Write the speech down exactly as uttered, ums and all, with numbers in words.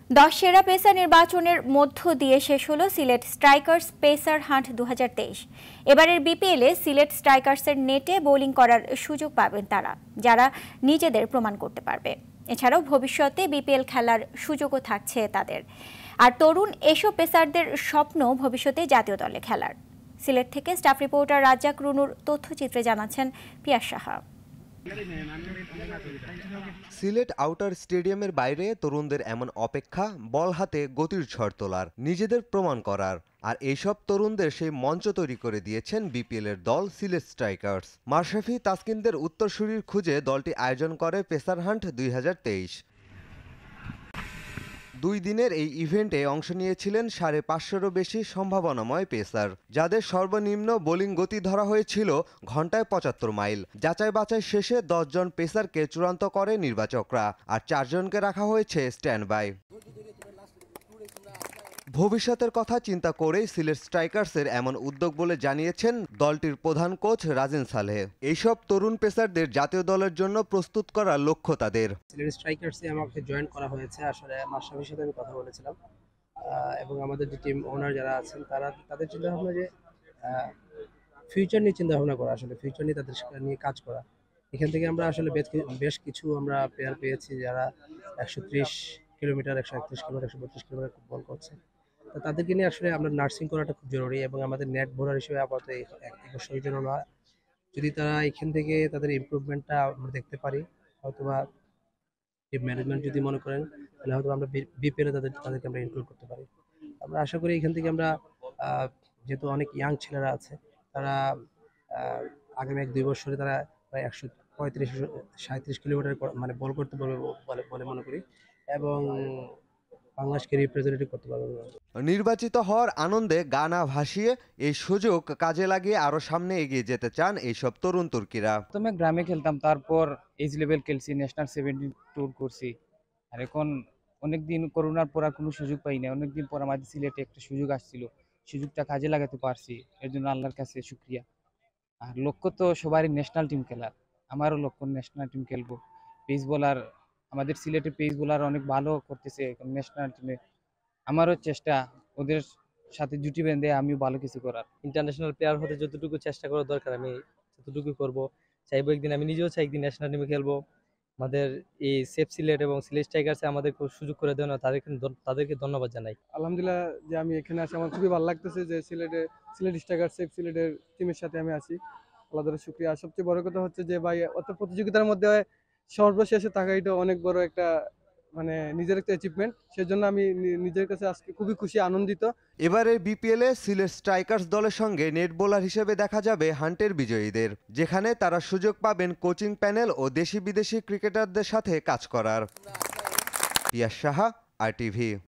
দশ সেরা পেসার নির্বাচনের মধ্য দিয়ে শেষ হলো সিলেট স্ট্রাইকার্স পেসার হান্ট দু হাজার তেইশ। এবারের বিপিএলে সিলেট স্ট্রাইকার্সের নেটে বোলিং করার সুযোগ পাবেন তারা, যারা নিজেদের প্রমাণ করতে পারবে। এছাড়াও ভবিষ্যতে বিপিএল খেলার সুযোগও থাকছে তাদের। আর তরুণ এসব পেসারদের স্বপ্ন ভবিষ্যতে জাতীয় দলে খেলার। সিলেট থেকে স্টাফ রিপোর্টার রাজ্জাক রুনুর তথ্যচিত্রে জানাচ্ছেন পিয়াস সাহা। সিলেট আউটার স্টেডিয়ামের বাইরে তরুণদের এমন অপেক্ষা বল হাতে গতির ঝড় তোলার, নিজেদের প্রমাণ করার। আর এইসব তরুণদের সেই মঞ্চ তৈরি করে দিয়েছেন বিপিএল এর দল সিলেট স্ট্রাইকার্স। মাশরাফি তাসকিনদের উত্তরসূরির খুঁজে দলটি আয়োজন করে পেসার হান্ট দুই হাজার তেইশ। দুই দিনের এই ইভেন্টে অংশ নিয়েছিলেন সাড়ে পাঁচশোরও বেশি সম্ভাবনাময় পেসার, যাদের সর্বনিম্ন বোলিং গতি ধরা হয়েছিল ঘন্টায় পঁচাত্তর মাইল। যাচাই বাছাই শেষে দশ জন পেসারকে চূড়ান্ত করে নির্বাচকরা, আর চারজনকে রাখা হয়েছে স্ট্যান্ড বাই। ভবিষ্যতের কথা চিন্তা করেই সিলেট স্ট্রাইকার্সের এমন উদ্যোগ বলে জানিয়েছেন দলটির প্রধান কোচ রাজিন সালহে। এইসব তরুণ পেসারদের জাতীয় দলের জন্য প্রস্তুত করার লক্ষ্য তাদের। সিলেট স্ট্রাইকার্সে আমাকে জয়েন করা হয়েছে, আসলে মাশরাফির সাথে আমি কথা বলেছিলাম এবং আমাদের যে টিম ওনার যারা আছেন তারা তাদের চিন্তা ভাবনা যে ফিউচার নিয়ে চিন্তা ভাবনা করা, আসলে ফিউচার নিয়ে তাদের নিয়ে কাজ করা। এখান থেকে আমরা আসলে বেশ কিছু আমরা প্লেয়ার পেয়েছি যারা একশো ত্রিশ কিলোমিটার একশো একত্রিশ কিলোমিটার একশো বত্রিশ কিলোমিটার বল করছে। তো তাদেরকে নিয়ে আসলে আমরা নার্সিং করাটা খুব জরুরি এবং আমাদের নেট বোলার হিসেবে আপাতত এক বছরের জন্য নয়। যদি তারা এখান থেকে তাদের ইমপ্রুভমেন্টটা আমরা দেখতে পারি, হয়তোবা টিম ম্যানেজমেন্ট যদি মনে করেন তাহলে হয়তো আমরা বিপিএলে তাদের তাদেরকে আমরা ইনক্লুড করতে পারি। আমরা আশা করি এখান থেকে আমরা যেহেতু অনেক ইয়াং ছেলেরা আছে, তারা আগামী এক দুই বছরে তারা প্রায় একশো পঁয়ত্রিশ সাঁত্রিশ কিলোমিটার মানে বল করতে পারবে বলে মনে করি এবং বাংলাদেশকে রিপ্রেজেন্টেটিভ করতে পারবে। নির্বাচিত হওয়ার আনন্দে গানা ভাসিয়ে এই সুযোগ কাজে লাগিয়ে আরো সামনে এগিয়ে যেতে চান এইসব তরুণ তুর্কিরা। প্রথমে গ্রামে খেলতাম, তারপর এজ লেভেল খেলছি, ন্যাশনাল সেভেন্টিন ট্যুর করছি। আর এখন অনেকদিন করোনার পর আর কোনো সুযোগ পাই না, অনেকদিন পর আমাদের সিলেটে একটা সুযোগ আসছিল, সুযোগটা কাজে লাগাতে পারছি, এর জন্য আল্লাহর কাছে শুকরিয়া। আর লক্ষ্য তো সবারই ন্যাশনাল টিম খেলার, আমারও লক্ষ্য ন্যাশনাল টিম খেলবো। পেস বোলার আমাদের সিলেটের পেস বোলার অনেক ভালো করতেছে ন্যাশনাল টিমে, আমারও চেষ্টা ওদের সাথে জুটি বেঁধে আমিও ভালো কিছু করার। ইন্টারন্যাশনাল প্লেয়ার হতে যতটুকু চেষ্টা করা দরকার আমি ততটুকু করবো, চাইবো একদিন আমি নিজেও চাই একদিন ন্যাশনাল টিমে খেলবো। আমাদের এই সেফ সিলেট এবং সিলেট স্ট্রাইকার্সে আমাদের সুযোগ করে দেওয়া, তাদেরকে তাদেরকে ধন্যবাদ জানাই। আলহামদুলিল্লাহ যে আমি এখানে আছি, আমার খুবই ভালো লাগতেছে যে সিলেটে সিলেট স্ট্রাইকার্স সেফ সিলেটের টিমের সাথে আমি আছি। আল্লাহ তাআলার শুকরিয়া। সবচেয়ে বড় কথা হচ্ছে যে ভাই অত প্রতিযোগিতার মধ্যে সর্বশেষে থাকা, এটা অনেক বড় একটা মানে নিজের একটা অ্যাচিভমেন্ট, সেজন্য আমি নিজের কাছে আজকে খুবই খুশি, আনন্দিত। এবারের বিপিএলে সিলেট স্ট্রাইকার্স দলের সঙ্গে নেট বোলার হিসেবে দেখা যাবে হান্টের বিজয়ীদের, যেখানে তারা সুযোগ পাবেন কোচিং প্যানেল ও দেশি বিদেশি ক্রিকেটারদের সাথে কাজ করার। পিয়াস সাহা, আর টিভি।